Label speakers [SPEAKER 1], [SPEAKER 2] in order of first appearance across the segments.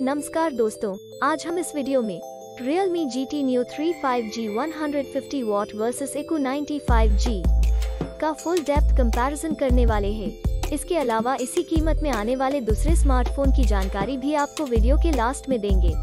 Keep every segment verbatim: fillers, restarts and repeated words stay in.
[SPEAKER 1] नमस्कार दोस्तों, आज हम इस वीडियो में Realme G T Neo three five G one fifty watt versus Eco ninety five G का फुल डेप्थ कंपैरिजन करने वाले हैं। इसके अलावा इसी कीमत में आने वाले दूसरे स्मार्टफोन की जानकारी भी आपको वीडियो के लास्ट में देंगे।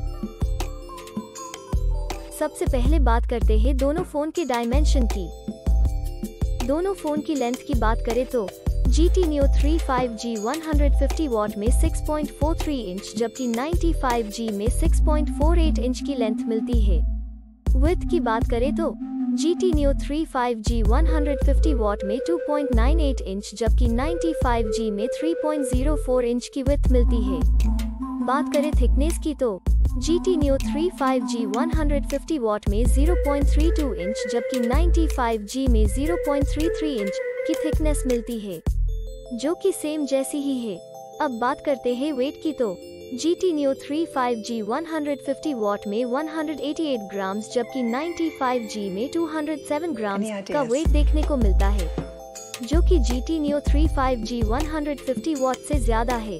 [SPEAKER 1] सबसे पहले बात करते हैं दोनों फोन के डायमेंशन की। दोनों फोन की लेंथ की बात करें तो G T Neo three five G one fifty watt में six point four three inch जबकि नाइंटी फाइव जी में six point four eight inch की लेंथ मिलती है। विड्थ की बात करें तो G T Neo three five G one fifty watt में two point nine eight inch जबकि नाइंटी फाइव जी में three point zero four inch की विड्थ मिलती है। बात करें थिकनेस की तो G T Neo three five G one fifty watt में zero point three two inch जबकि नाइंटी फाइव जी में zero point three three inch की थिकनेस मिलती है, जो कि सेम जैसी ही है। अब बात करते हैं वेट की तो G T Neo three five G one fifty watt में वन एटी एट ग्राम्स जबकि नाइंटी फाइव जी में टू हंड्रेड सेवन ग्राम्स का वेट देखने को मिलता है, जो कि G T Neo three five G one fifty watt से ज्यादा है।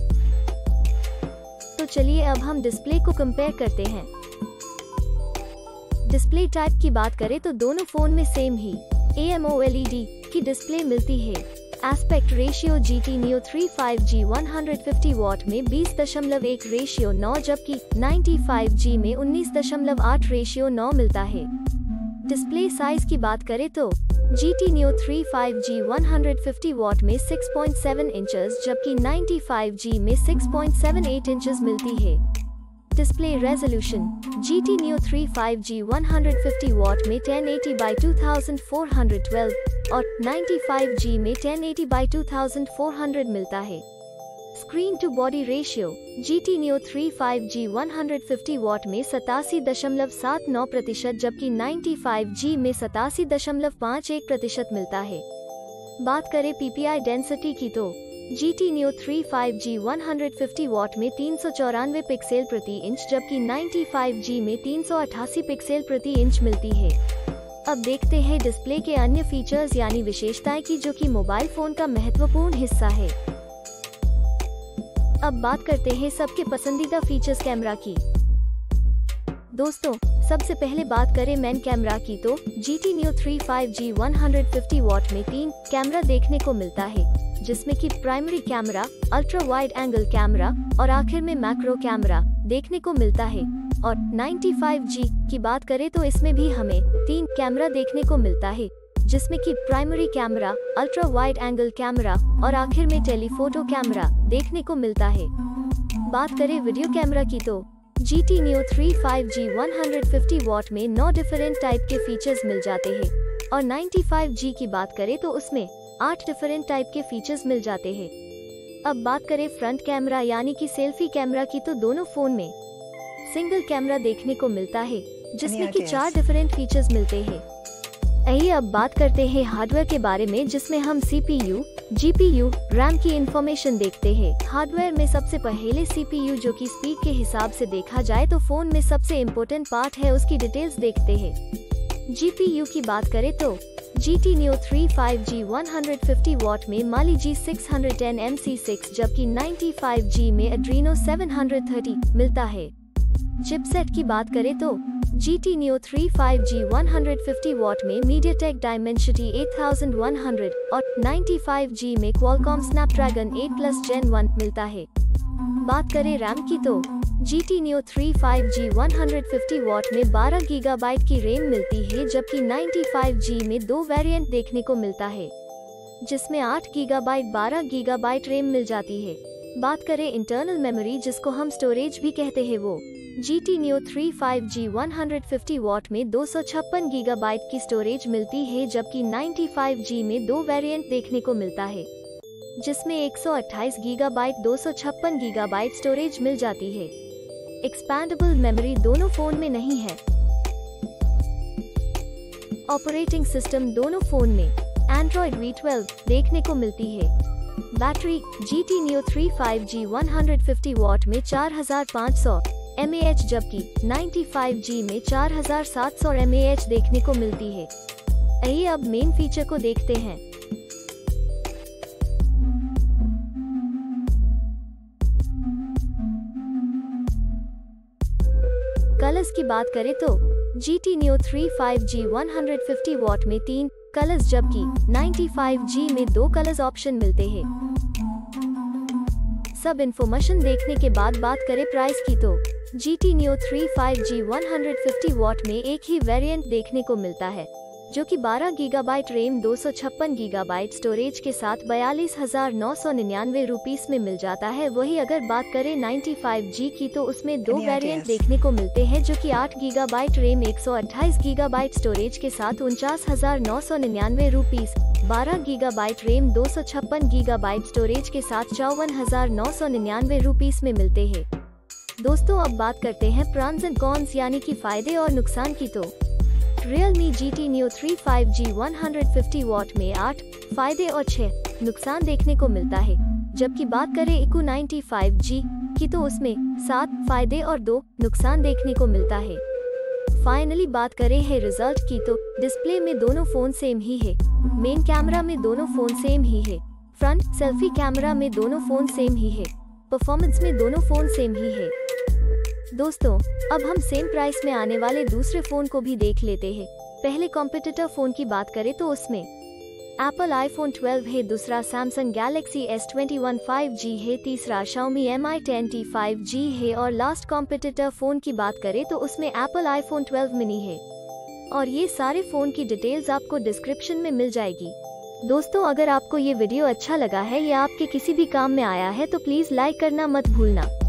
[SPEAKER 1] तो चलिए अब हम डिस्प्ले को कंपेयर करते हैं। डिस्प्ले टाइप की बात करें तो दोनों फोन में सेम ही एमोलेड की डिस्प्ले मिलती है। Aspect ratio G T Neo three five G one fifty watt में बीस दशमलव एक रेशियो नौ जबकि नाइंटी फाइव जी में उन्नीस दशमलव आठ रेशियो नौ मिलता है। डिस्प्ले साइज की बात करें तो G T Neo three five G one fifty watt में सिक्स पॉइंट सेवन इंचेस जबकि नाइंटी फाइव जी में six point seven eight inches मिलती है। Display resolution G T Neo three five G one fifty watt में ten eighty by two thousand four hundred twelve और ninety five G में ten eighty by two thousand four hundred मिलता है। Screen to body ratio G T Neo three five G one fifty watt में सतासी दशमलव सात नौ प्रतिशत जबकि नाइंटी फाइव जी में सतासी दशमलव पाँच एक प्रतिशत मिलता है। बात करें पीपीआई डेंसिटी की तो G T Neo three five G one fifty watt में तीन सौ चौरानवे पिक्सल प्रति इंच जबकि नाइंटी फाइव जी में तीन सौ अठासी पिक्सल प्रति इंच मिलती है। अब देखते हैं डिस्प्ले के अन्य फीचर्स यानी विशेषताएं की, जो कि मोबाइल फोन का महत्वपूर्ण हिस्सा है। अब बात करते हैं सबके पसंदीदा फीचर्स कैमरा की। दोस्तों, सबसे पहले बात करें मेन कैमरा की तो G T Neo three five G one fifty watt में तीन कैमरा देखने को मिलता है, जिसमें कि primary camera, ultra wide angle camera और आखिर में मैक्रो कैमरा देखने को मिलता है। और नाइंटी फाइव जी की बात करें तो इसमें भी हमें तीन कैमरा देखने को मिलता है, जिसमें कि primary camera, ultra wide angle camera और आखिर में टेलीफोटो कैमरा देखने को मिलता है। बात करें वीडियो कैमरा की तो G T Neo three five G one fifty watt में नौ डिफरेंट टाइप के फीचर्स मिल जाते हैं और नाइंटी फाइव जी की बात करें तो उसमें आठ डिफरेंट टाइप के फीचर्स मिल जाते हैं। अब बात करें फ्रंट कैमरा यानी कि सेल्फी कैमरा की तो दोनों फोन में सिंगल कैमरा देखने को मिलता है, जिसमें कि चार डिफरेंट फीचर्स मिलते हैं। आइए अब बात करते हैं हार्डवेयर के बारे में, जिसमें हम C P U, G P U, RAM की इंफॉर्मेशन देखते हैं। हार्डवेयर में सबसे पहले सी पी यू, जो कि स्पीड के हिसाब से देखा जाए तो फोन में सबसे इम्पोर्टेंट पार्ट है, उसकी डिटेल्स देखते हैं। जी पी यू की बात करें तो G T Neo three five G one fifty watt में Mali G six ten M C six जबकि नाइंटी फाइव जी में Adreno सेवन थर्टी मिलता है। चिपसेट की बात करें तो G T Neo three five G one fifty watt में MediaTek Dimensity eight thousand one hundred और नाइंटी फाइव जी में Qualcomm Snapdragon eight plus Gen one मिलता है। बात करें रैम की तो G T Neo three five G one fifty watt में बारह गीगाबाइट की रैम मिलती है जबकि नाइंटी फाइव जी में दो वेरिएंट देखने को मिलता है, जिसमें आठ गीगाबाइट बारह गीगाबाइट रैम मिल जाती है। बात करें इंटरनल मेमोरी, जिसको हम स्टोरेज भी कहते हैं, वो G T Neo three five G one fifty watt में दो सौ छप्पन गीगाबाइट की स्टोरेज मिलती है जबकि नाइंटी फाइव जी में दो वेरिएंट देखने को मिलता है, जिसमें एक सौ अट्ठाईस गीगाबाइट दो सौ छप्पन गीगाबाइट स्टोरेज मिल जाती है। एक्सपैंडेबल मेमोरी दोनों फोन में नहीं है। ऑपरेटिंग सिस्टम दोनों फोन में एंड्रॉइड वी ट्वेल्व देखने को मिलती है। Battery G T Neo three five G one fifty watt में चार हज़ार पाँच सौ एम ए एच जबकि नाइंटी फाइव जी में चार हज़ार सात सौ एम ए एच देखने को मिलती है। आइए अब मेन फीचर को देखते हैं। कलर्स की बात करें तो G T Neo three five G one fifty watt में तीन कलर्स जबकि नाइन्टी फाइव जी में दो कलर्स ऑप्शन मिलते हैं। सब इन्फॉर्मेशन देखने के बाद बात करें प्राइस की तो G T Neo three five G one fifty watt में एक ही वेरिएंट देखने को मिलता है जो कि बारह गीगाबाइट रैम दो सौ छप्पन गीगाबाइट स्टोरेज के साथ बयालीस हजार नौ सौ निन्यानवे रुपीस में मिल जाता है। वही अगर बात करें नाइन्टी फाइव जी की तो उसमें दो वेरिएंट देखने को मिलते हैं जो कि आठ गीगाबाइट रैम एक सौ अट्ठाईस गीगाबाइट स्टोरेज के साथ उनचास हजार नौ सौ निन्यानवे रुपीस, बारह गीगाबाइट रैम दो सौ छप्पन गीगाबाइट स्टोरेज के साथ चौवन हजार नौ सौ निन्यानवे रुपीस में मिलते हैं। दोस्तों अब बात करते हैं प्रॉन्स एंड कॉन्स यानी कि फायदे और नुकसान की तो Realme G T Neo three five G one fifty watt में आठ फायदे और छह नुकसान देखने को मिलता है, जबकि बात करें इक्यू नाइन्टी फाइव जी की तो उसमें सात फायदे और दो नुकसान देखने को मिलता है। फाइनली बात करें है रिजल्ट की तो डिस्प्ले में दोनों फोन सेम ही है, मेन कैमरा में दोनों फोन सेम ही है, फ्रंट सेल्फी कैमरा में दोनों फोन सेम ही है, परफॉर्मेंस में दोनों फोन सेम ही है। दोस्तों अब हम सेम प्राइस में आने वाले दूसरे फोन को भी देख लेते हैं। पहले कॉम्पिटिटर फोन की बात करें तो उसमें एप्पल आईफोन ट्वेल्व है, दूसरा Samsung Galaxy S twenty one five G है, तीसरा Xiaomi M I ten T five G है और लास्ट कॉम्पिटिटर फोन की बात करें तो उसमें एप्पल आईफोन ट्वेल्व मिनी है। और ये सारे फोन की डिटेल्स आपको डिस्क्रिप्शन में मिल जाएगी। दोस्तों अगर आपको ये वीडियो अच्छा लगा है या आपके किसी भी काम में आया है तो प्लीज लाइक करना मत भूलना।